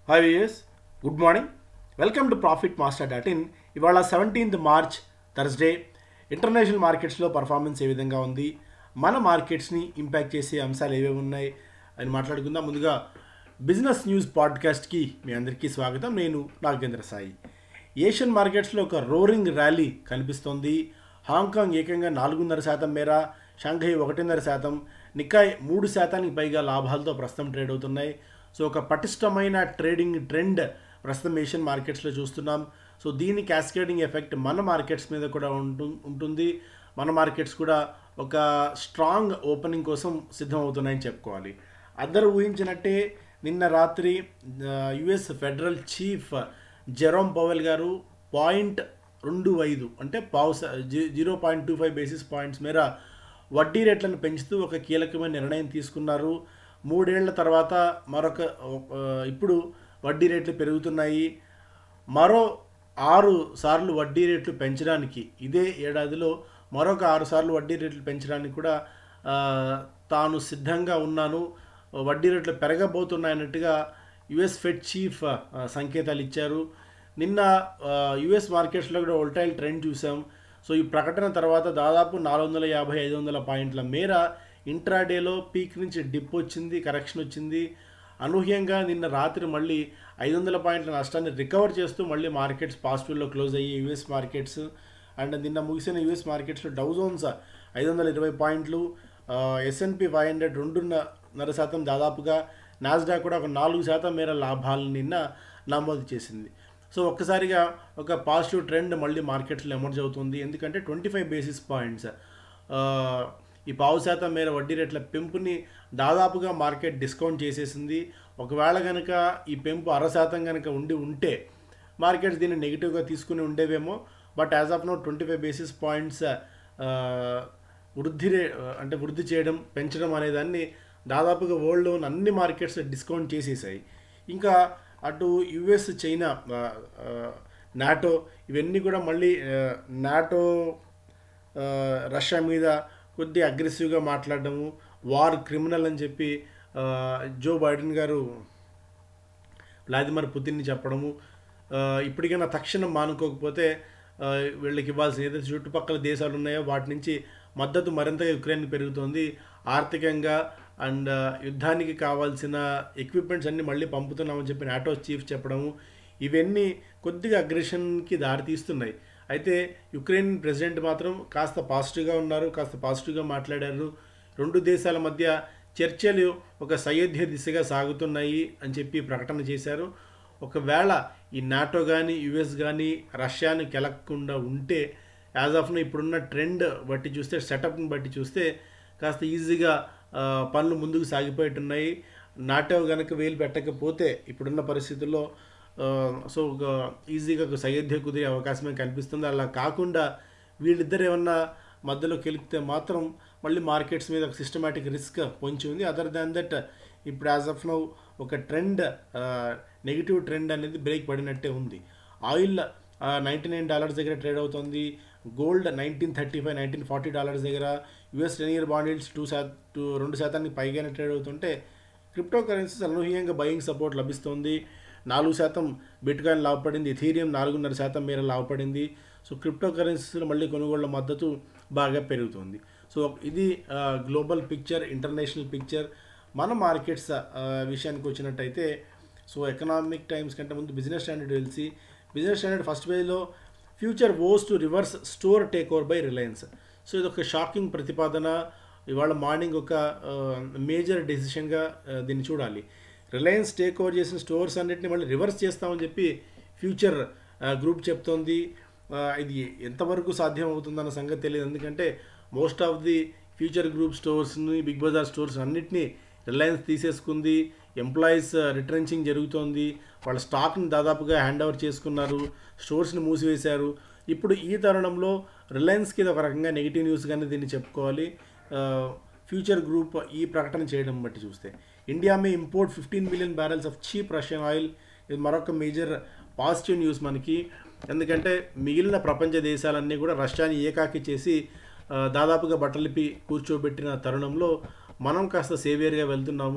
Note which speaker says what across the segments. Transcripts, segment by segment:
Speaker 1: Hi viewers, good morning. Welcome to profit master dot in. ఇవాళ 17th March Thursday. International మార్కెట్స్లో performance ఏ విధంగా ఉంది, మన మార్కెట్స్ని ఇంపాక్ట్ చేసే అంశాలు ఏవేవి ఉన్నాయి అని మాట్లాడుకుందాం. ముందుగా బిజినెస్ న్యూస్ పాడ్కాస్ట్కి మీ అందరికీ స్వాగతం. నేను నాగేంద్ర సాయి. ఏషియన్ మార్కెట్స్లో ఒక రోరింగ్ ర్యాలీ కనిపిస్తోంది. హాంకాంగ్ ఏకంగా 4.5% మేర, షాంఘై 1.5%, నికాయ్ 3% పైగా లాభాలతో ప్రస్తుతం ట్రేడ్ అవుతున్నాయి. సో ఒక పటిష్టమైన ట్రేడింగ్ ట్రెండ్ ప్రస్తుతం ఏషియన్ మార్కెట్స్లో చూస్తున్నాం. సో దీని క్యాస్కేడింగ్ ఎఫెక్ట్ మన మార్కెట్స్ మీద కూడా ఉంటుంది. మన మార్కెట్స్ కూడా ఒక స్ట్రాంగ్ ఓపెనింగ్ కోసం సిద్ధమవుతున్నాయని చెప్పుకోవాలి. అందరూ ఊహించినట్టే నిన్న రాత్రి US federal chief Jerome Powell గారు 0.25 అంటే 0.25 బేసిస్ పాయింట్స్ మేర వడ్డీ రేట్లను పెంచుతూ ఒక కీలకమైన నిర్ణయం తీసుకున్నారు. 3 ఏళ్ల తర్వాత ఇప్పుడు వడ్డీ రేట్లు పెరుగుతున్నాయి. మరో 6 సార్లు వడ్డీ రేట్లు పెంచడానికి, ఇదే ఏడాదిలో మరొక 6 సార్లు వడ్డీ రేట్లు పెంచడానికి కూడా తాను సిద్ధంగా ఉన్నాను, వడ్డీ రేట్లు పెరగబోతున్నాయన్నట్టుగా యుఎస్ ఫెడ్ చీఫ్ సంకేతాలు ఇచ్చారు. నిన్న యుఎస్ మార్కెట్స్లో కూడా వోల్టైల్ ట్రెండ్ చూసాం. సో ఈ ప్రకటన తర్వాత దాదాపు 450-500 పాయింట్ల మేర ఇంట్రాడేలో పీక్ నుంచి డిప్ వచ్చింది, కరెక్షన్ వచ్చింది. అనూహ్యంగా నిన్న రాత్రి మళ్ళీ 500 పాయింట్ల నష్టాన్ని రికవర్ చేస్తూ మళ్ళీ మార్కెట్స్ పాజిటివ్లో క్లోజ్ అయ్యి యుఎస్ మార్కెట్స్. అండ్ నిన్న ముగిసిన యుఎస్ మార్కెట్స్లో డౌ జోన్స్ 520 పాయింట్లు, S&P 500 2.5% దాదాపుగా, నాస్డాక్ కూడా ఒక 4% మేర లాభాలను నిన్న నమోదు చేసింది. సో ఒక్కసారిగా ఒక పాజిటివ్ ట్రెండ్ మళ్ళీ మార్కెట్లో ఎమర్జ్ అవుతుంది. ఎందుకంటే 25 బేసిస్ పాయింట్స్ ఈ 0.5% మేర వడ్డీ రేట్ల పెంపుని దాదాపుగా మార్కెట్ డిస్కౌంట్ చేసేసింది. ఒకవేళ కనుక ఈ పెంపు 0.5% కనుక ఉంటే మార్కెట్స్ దీన్ని నెగిటివ్గా తీసుకుని ఉండేవేమో. But as of now 25 basis points వృద్ధి చేయడం, పెంచడం అనేదాన్ని దాదాపుగా వరల్డ్లోని అన్ని మార్కెట్స్ డిస్కౌంట్ చేసేసాయి. ఇంకా అటు యుఎస్, చైనా, నాటో ఇవన్నీ కూడా మళ్ళీ నాటో రష్యా మీద కొద్దిగా అగ్రెసివ్గా మాట్లాడడము, వార్ క్రిమినల్ అని చెప్పి జో బైడెన్ గారు వ్లాదిమిర్ పుతిన్ని చెప్పడము, ఇప్పటికైనా తక్షణం మానుకోకపోతే వీళ్ళకి ఇవ్వాల్సిన ఏదైతే చుట్టుపక్కల దేశాలు ఉన్నాయో వాటి నుంచి మద్దతు మరింతగా యుక్రెయిన్కి పెరుగుతోంది. ఆర్థికంగా అండ్ యుద్ధానికి కావాల్సిన ఎక్విప్మెంట్స్ అన్నీ మళ్ళీ పంపుతున్నామని చెప్పి నాటో చీఫ్ చెప్పడము, ఇవన్నీ కొద్దిగా అగ్రెషన్కి దారితీస్తున్నాయి. అయితే యుక్రెయిన్ ప్రెసిడెంట్ మాత్రం కాస్త పాజిటివ్గా ఉన్నారు, కాస్త పాజిటివ్గా మాట్లాడారు. రెండు దేశాల మధ్య చర్చలు ఒక సయోధ్య దిశగా సాగుతున్నాయి అని చెప్పి ప్రకటన చేశారు. ఒకవేళ ఈ నాటో కానీ యుఎస్ కానీ రష్యాని కెలక్కుండా ఉంటే యాజ్ ఆఫ్ ఇప్పుడున్న ట్రెండ్ బట్టి చూస్తే, సెటప్ని బట్టి చూస్తే కాస్త ఈజీగా పనులు ముందుకు సాగిపోయేట్టున్నాయి. నాటో కనుక వేలు పెట్టకపోతే ఇప్పుడున్న పరిస్థితుల్లో సో ఈజీగా ఒక సయోధ్య కుదిరే అవకాశమే కనిపిస్తుంది. అలా కాకుండా వీళ్ళిద్దరు ఏమన్నా మధ్యలో కెలిపితే మాత్రం మళ్ళీ మార్కెట్స్ మీద ఒక సిస్టమేటిక్ రిస్క్ పొంచి ఉంది. అదర్ దాన్ దట్ ఇప్పుడు యాజ్ ఆఫ్ నౌ ఒక ట్రెండ్, నెగిటివ్ ట్రెండ్ అనేది బ్రేక్ పడినట్టే ఉంది. ఆయిల్ $99 దగ్గర ట్రేడ్ అవుతుంది. గోల్డ్ $1935-1940 దగ్గర, యుఎస్ 10-year బాండ్ ఈల్డ్స్ 2% పైగానే ట్రేడ్ అవుతుంటే క్రిప్టో కరెన్సీస్ అనూహ్యంగా బయింగ్ సపోర్ట్ లభిస్తుంది. 4% బిట్కాయిన్ లాభపడింది, ఇథీరియం 4.5% మేర లాభపడింది. సో క్రిప్టో కరెన్సీస్లో మళ్ళీ కొనుగోళ్ల మద్దతు బాగా పెరుగుతుంది. సో ఇది గ్లోబల్ పిక్చర్, ఇంటర్నేషనల్ పిక్చర్. మన మార్కెట్స్ విషయానికి వచ్చినట్టయితే, సో ఎకనామిక్ టైమ్స్ కంటే ముందు బిజినెస్ స్టాండర్డ్ తెలిసి, బిజినెస్ స్టాండర్డ్ ఫస్ట్ పేజ్లో future vows to reverse store take over by Reliance. So ఇది ఒక షాకింగ్ ప్రతిపాదన. ఇవాళ మార్నింగ్ ఒక మేజర్ డెసిషన్గా దీన్ని చూడాలి. రిలయన్స్ టేక్ ఓవర్ చేసిన స్టోర్స్ అన్నింటినీ మళ్ళీ రివర్స్ చేస్తామని చెప్పి ఫ్యూచర్ గ్రూప్ చెప్తోంది. ఇది ఎంతవరకు సాధ్యం అవుతుందన్న సంగతి తెలియదు. ఎందుకంటే most of the future group స్టోర్స్ని, బిగ్ బజార్ స్టోర్స్ అన్నింటినీ రిలయన్స్ తీసేసుకుంది. ఎంప్లాయీస్ రిట్రెంచింగ్ జరుగుతోంది. వాళ్ళ స్టాక్ని దాదాపుగా హ్యాండ్ ఓవర్ చేసుకున్నారు, స్టోర్స్ని మూసివేశారు. ఇప్పుడు ఈ తరుణంలో రిలయన్స్కి ఇది ఒక రకంగా నెగిటివ్ న్యూస్గానే దీన్ని చెప్పుకోవాలి. ఫ్యూచర్ గ్రూప్ ఈ ప్రకటన చేయడం బట్టి చూస్తే, India may import 15 million barrels of cheap Russian oil. ఇది మరొక మేజర్ పాజిటివ్ న్యూస్ మనకి. ఎందుకంటే మిగిలిన ప్రపంచ దేశాలన్నీ కూడా రష్యాని ఏకాకి చేసి దాదాపుగా బట్టలిపి కూర్చోబెట్టిన తరుణంలో మనం కాస్త సేవియర్గా వెళ్తున్నాము.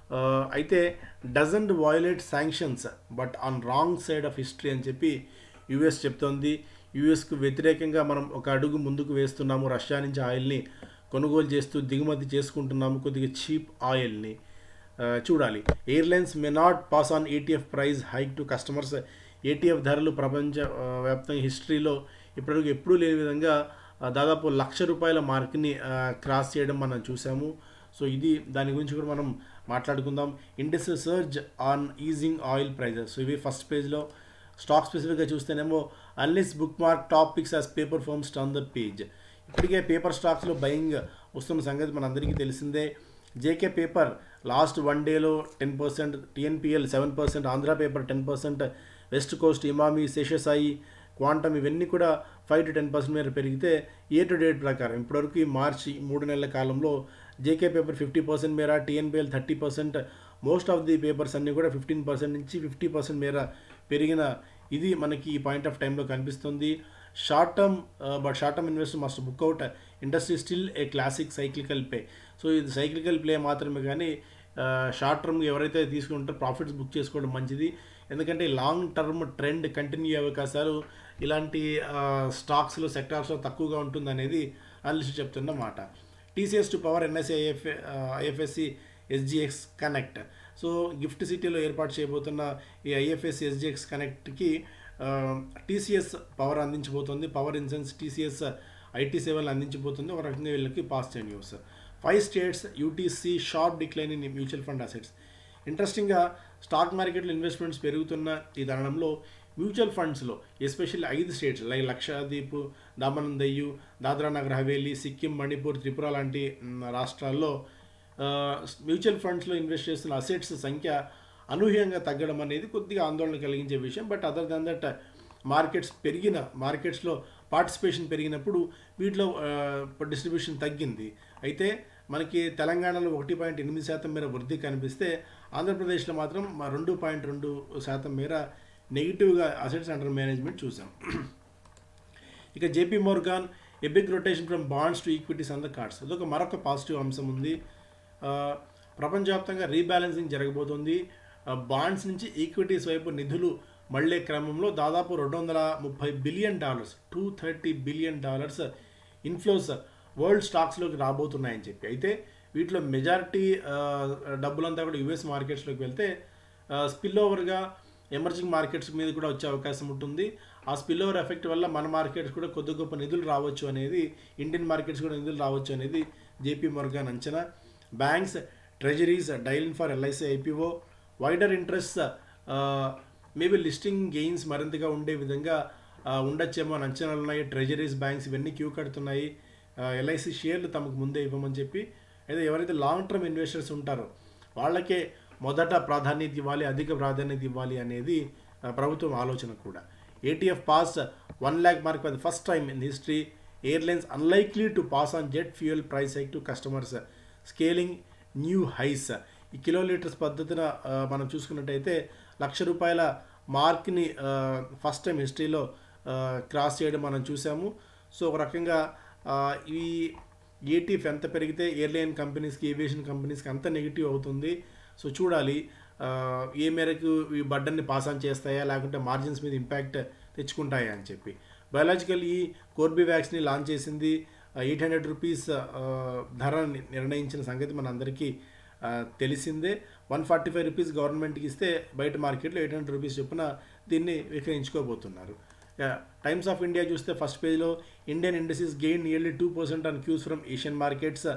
Speaker 1: అయితే doesn't violate sanctions but on wrong side of history అని చెప్పి యుఎస్ చెప్తోంది. యుఎస్కు వ్యతిరేకంగా మనం ఒక అడుగు ముందుకు వేస్తున్నాము, రష్యా నుంచి ఆయిల్ని కొనుగోలు చేస్తూ దిగుమతి చేసుకుంటున్నాము కొద్దిగా చీప్ ఆయిల్ని. చూడాలి. Airlines may not pass on ATF price hike to customers. ATF ధరలు ప్రపంచ వ్యాప్తంగా హిస్టరీలో ఇప్పటివరకు ఎప్పుడూ లేని విధంగా దాదాపు ₹1,00,000 మార్క్ని క్రాస్ చేయడం మనం చూసాము. సో ఇది దాని గురించి కూడా మనం మాట్లాడుకుందాం. Index surge on easing oil prices. So ఇవి ఫస్ట్ పేజ్లో. స్టాక్ స్పెసిఫిక్గా చూస్తేనేమో unless bookmark top picks as paper firms on the page. ఇప్పటికే పేపర్ స్టాక్స్లో బయింగ్ వస్తున్న సంగతి మనందరికీ తెలిసిందే. జేకే పేపర్ లాస్ట్ 1 డేలో 10%, TNPL 7%, Andhra paper 10%, west coast, Emami, Seshasayee, quantum ఇవన్నీ కూడా 5 to 10% మేర పెరిగితే ఇయర్ టు డేట్ ప్రకారం ఇప్పటివరకు ఈ మార్చి 3 నెలల కాలంలో జేకే పేపర్ 50% మేర, TNPL 30%, most of the papers అన్నీ కూడా 15% నుంచి 50% మేర పెరిగిన ఇది మనకి ఈ పాయింట్ ఆఫ్ టైంలో కనిపిస్తుంది. Short term investor must book out. Industry still a classic cyclical play. So ఇది సైక్లికల్ ప్లే మాత్రమే కానీ షార్ట్ టర్మ్ ఎవరైతే తీసుకుంటారో ప్రాఫిట్స్ బుక్ చేసుకోవడం మంచిది. ఎందుకంటే లాంగ్ టర్మ్ ట్రెండ్ కంటిన్యూ అయ్యే అవకాశాలు ఇలాంటి స్టాక్స్లో సెక్టార్స్లో తక్కువగా ఉంటుంది అనేది అనలిస్ట్ చెప్తున్న మాట. TCS to power NSE IFSC SGX connect. So gift సిటీలో ఏర్పాటు చేయబోతున్న ఈ ఐఎఫ్ఎస్సి ఎస్జిఎక్స్ కనెక్ట్కి టీసీఎస్ పవర్ అందించబోతుంది. Power in sense TCS IT సేవలు అందించబోతుంది. ఒక రకంగా వీళ్ళకి positive news. 5 states UTs see sharp decline in mutual fund assets. ఇంట్రెస్టింగ్గా స్టాక్ మార్కెట్లో ఇన్వెస్ట్మెంట్స్ పెరుగుతున్న ఈ తరుణంలో మ్యూచువల్ ఫండ్స్లో especially 5 states like Lakshadweep, Daman Diu, Dadra Nagar Haveli, Sikkim, Manipur, Tripura లాంటి రాష్ట్రాల్లో మ్యూచువల్ ఫండ్స్లో ఇన్వెస్ట్ చేస్తున్న అసెట్స్ సంఖ్య అనూహ్యంగా తగ్గడం అనేది కొద్దిగా ఆందోళన కలిగించే విషయం. బట్ అదర్ దాన్ దట్ మార్కెట్స్లో పార్టిసిపేషన్ పెరిగినప్పుడు వీటిలో డిస్ట్రిబ్యూషన్ తగ్గింది. అయితే మనకి తెలంగాణలో 1.8% మేర వృద్ధి కనిపిస్తే ఆంధ్రప్రదేశ్లో మాత్రం 2.2% మేర నెగిటివ్గా అసెట్స్ అండర్ మేనేజ్మెంట్ చూసాం. ఇక JP Morgan a big rotation from bonds to equities on the cards. అదొక మరొక పాజిటివ్ అంశం ఉంది. ప్రపంచవ్యాప్తంగా రీబ్యాలెన్సింగ్ జరగబోతుంది. బాండ్స్ నుంచి ఈక్విటీస్ వైపు నిధులు మళ్ళీ క్రమంలో దాదాపు $230 బిలియన్, $230 బిలియన్ ఇన్ఫ్లోస్ వరల్డ్ స్టాక్స్లోకి రాబోతున్నాయని చెప్పి. అయితే వీటిలో మెజారిటీ డబ్బులంతా కూడా యుఎస్ మార్కెట్స్లోకి వెళ్తే స్పిల్ ఓవర్గా ఎమర్జింగ్ మార్కెట్స్ మీద కూడా వచ్చే అవకాశం ఉంటుంది. ఆ స్పిల్ ఓవర్ ఎఫెక్ట్ వల్ల మన మార్కెట్స్ కూడా కొద్ది గొప్ప నిధులు రావచ్చు అనేది, ఇండియన్ మార్కెట్స్ కూడా నిధులు రావచ్చు అనేది జేపీ మోర్గాన్ అంచనా. Banks, treasuries dialing for LIC IPO. Wider interest maybe listing gains మరింతగా ఉండే విధంగా ఉండొచ్చేమో అని అంచనాలు ఉన్నాయి. ట్రెజరీస్, బ్యాంక్స్ ఇవన్నీ క్యూ కడుతున్నాయి ఎల్ఐసి షేర్లు తమకు ముందే ఇవ్వమని చెప్పి. అయితే ఎవరైతే లాంగ్ టర్మ్ ఇన్వెస్టర్స్ ఉంటారో వాళ్ళకే మొదట ప్రాధాన్యత ఇవ్వాలి, అధిక ప్రాధాన్యత ఇవ్వాలి అనేది ప్రభుత్వం ఆలోచన కూడా. ATF pass 1 lakh mark for the first time in history. Airlines unlikely to pass on jet fuel price hike to customers, scaling new highs. ఈ కిలోలీటర్స్ పద్ధతిన మనం చూసుకున్నట్టయితే ₹1,00,000 మార్క్ని ఫస్ట్ టైం హిస్టరీలో క్రాస్ చేయడం మనం చూసాము. సో ఒక రకంగా ఈ ఏటీఎఫ్ ఎంత పెరిగితే ఎయిర్లైన్ కంపెనీస్కి, ఏవియేషన్ కంపెనీస్కి అంత నెగిటివ్ అవుతుంది. సో చూడాలి ఏ మేరకు ఈ బడ్డన్ని పాస్ ఆన్ చేస్తాయా లేకుంటే మార్జిన్స్ మీద ఇంపాక్ట్ తెచ్చుకుంటాయా అని చెప్పి. బయాలజికల్ ఈ కోర్బివాక్స్ని లాంచ్ చేసింది. ₹800 ధర నిర్ణయించిన సంగతి మన అందరికీ తెలిసిందే. ₹145 గవర్నమెంట్కి ఇస్తే బయట మార్కెట్లో ₹800 చొప్పున దీన్ని విక్రయించుకోబోతున్నారు. టైమ్స్ ఆఫ్ ఇండియా చూస్తే ఫస్ట్ పేజ్లో Indian industries gain nearly 2% on cues from Asian markets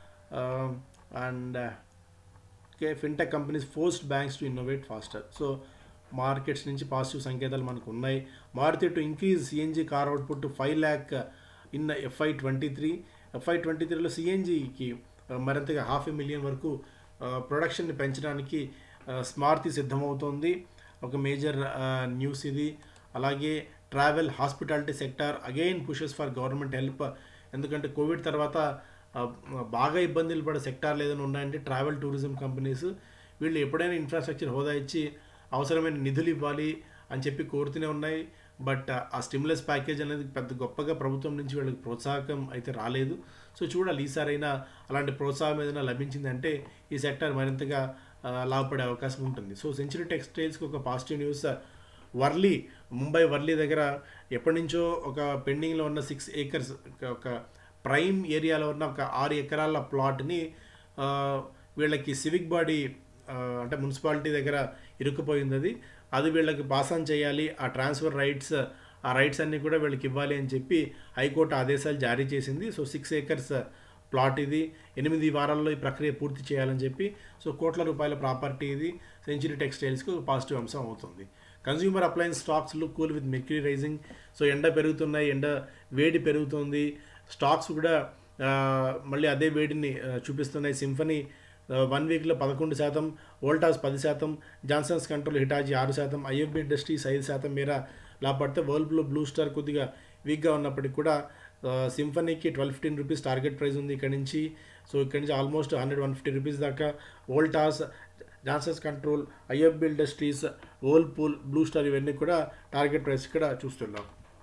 Speaker 1: and fintech companies forced banks to innovate faster. So markets నుంచి పాజిటివ్ సంకేతాలు మనకు ఉన్నాయి. Maruti to increase CNG car output to 5 lakh in FY23. FY23లో సిఎన్జీకి మరింతగా 500,000 వరకు ప్రొడక్షన్ని పెంచడానికి స్మార్తి సిద్ధమవుతోంది. ఒక మేజర్ న్యూస్ ఇది. అలాగే travel, hospitality sector again pushes for government help. ఎందుకంటే కోవిడ్ తర్వాత బాగా ఇబ్బందులు పడే సెక్టార్లు ఏదైనా ఉన్నాయంటే ట్రావెల్ టూరిజం కంపెనీస్. వీళ్ళు ఎప్పుడైనా ఇన్ఫ్రాస్ట్రక్చర్ హోదా ఇచ్చి అవసరమైన నిధులు ఇవ్వాలి అని చెప్పి కోరుతూనే ఉన్నాయి. బట్ ఆ స్టిమ్యులస్ ప్యాకేజ్ అనేది పెద్ద గొప్పగా ప్రభుత్వం నుంచి వీళ్ళకి ప్రోత్సాహకం అయితే రాలేదు. సో చూడాలి ఈసారైనా అలాంటి ప్రోత్సాహం ఏదైనా లభించిందంటే ఈ సెక్టార్ మరింతగా లాభపడే అవకాశం ఉంటుంది. సో సెంచరీ టెక్స్టైల్స్కి ఒక పాజిటివ్ న్యూస్. వర్లీ, ముంబై వర్లీ దగ్గర ఎప్పటి నుంచో ఒక పెండింగ్లో ఉన్న 6 acres ఒక ప్రైమ్ ఏరియాలో ఉన్న ఒక 6 ఎకరాల ప్లాట్ని వీళ్ళకి సివిక్ బాడీ అంటే మున్సిపాలిటీ దగ్గర ఇరుక్కుపోయింది. అది వీళ్ళకి పాస్ ఆన్ చేయాలి. ఆ ట్రాన్స్ఫర్ రైట్స్, ఆ రైట్స్ అన్నీ కూడా వీళ్ళకి ఇవ్వాలి అని చెప్పి హైకోర్టు ఆదేశాలు జారీ చేసింది. సో 6 acres ప్లాట్ ఇది, 8 వారాల్లో ఈ ప్రక్రియ పూర్తి చేయాలని చెప్పి. సో కోట్ల రూపాయల ప్రాపర్టీ ఇది. సెంచరీ టెక్స్టైల్స్కి ఒక పాజిటివ్ అంశం అవుతుంది. Consumer appliance stocks look cool with mercury rising. So ఎండ పెరుగుతున్నాయి, వేడి పెరుగుతుంది. స్టాక్స్ కూడా మళ్ళీ అదే వేడిని చూపిస్తున్నాయి. సింఫనీ 1 వీక్లో 11%, Voltas 10%, Johnsons control Hitachi 6%, IFB industries 5% మేర లాభపడితే వరల్డ్ బ్లూ స్టార్ కొద్దిగా వీక్గా ఉన్నప్పటికీ కూడా సింఫనీకి 12-15 రూపీస్ టార్గెట్ ప్రైస్ ఉంది ఇక్కడ నుంచి. సో ఇక్కడ నుంచి ఆల్మోస్ట్ 100-150 రూపీస్ దాకా. Voltas, Johnsons control, IFB industries, Whirlpool, blue star ఇవన్నీ కూడా టార్గెట్ ప్రైస్ ఇక్కడ చూస్తున్నాం.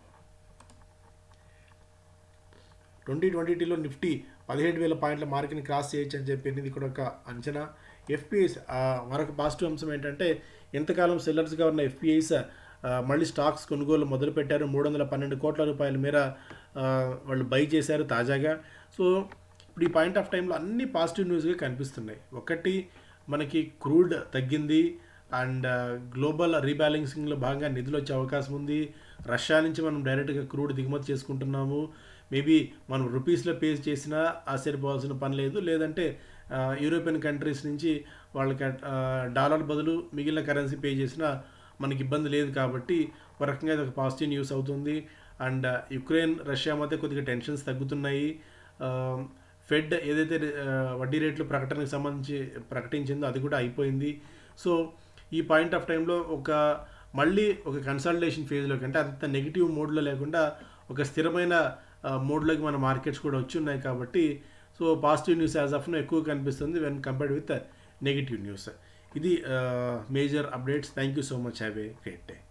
Speaker 1: 2022లో నిఫ్టీ 17,000 పాయింట్ల మార్క్ని క్రాస్ చేయొచ్చు అని చెప్పింది. ఇది కూడా ఒక అంచనా. ఎఫ్పిఐస్ మరొక పాజిటివ్ అంశం ఏంటంటే ఎంతకాలం సెల్లర్స్గా ఉన్న ఎఫ్పిఐస్ మళ్ళీ స్టాక్స్ కొనుగోలు మొదలుపెట్టారు. 312 కోట్ల రూపాయల మేర వాళ్ళు బై చేశారు తాజాగా. సో ఇప్పుడు ఈ పాయింట్ ఆఫ్ టైంలో అన్ని పాజిటివ్ న్యూస్గా కనిపిస్తున్నాయి. ఒకటి, మనకి క్రూడ్ తగ్గింది అండ్ గ్లోబల్ రీబ్యాలెన్సింగ్లో భాగంగా నిధులు వచ్చే అవకాశం ఉంది. రష్యా నుంచి మనం డైరెక్ట్గా క్రూడ్ దిగుమతి చేసుకుంటున్నాము. మేబీ మనం రూపీస్లో పే చేసినా ఆశ్చర్యపోవాల్సిన పని లేదు. లేదంటే యూరోపియన్ కంట్రీస్ నుంచి వాళ్ళకి డాలర్ బదులు మిగిలిన కరెన్సీ పే చేసినా మనకి ఇబ్బంది లేదు. కాబట్టి ఒక రకంగా ఇది ఒక పాజిటివ్ న్యూస్ అవుతుంది. అండ్ యుక్రెయిన్, రష్యా మధ్య కొద్దిగా టెన్షన్స్ తగ్గుతున్నాయి. ఫెడ్ ఏదైతే వడ్డీ రేట్లు ప్రకటనకు సంబంధించి ప్రకటించిందో అది కూడా అయిపోయింది. సో ఈ పాయింట్ ఆఫ్ టైంలో మళ్ళీ ఒక కన్సాలిడేషన్ ఫేజ్లోకి, అంటే అంత నెగిటివ్ మోడ్లో లేకుండా ఒక స్థిరమైన మోడ్లోకి మన మార్కెట్స్ కూడా వచ్చి ఉన్నాయి. కాబట్టి so positive news as of now ఎక్కువ కనిపిస్తుంది when compared with negative news. ఇది major updates. Thank you so much. Have a great day.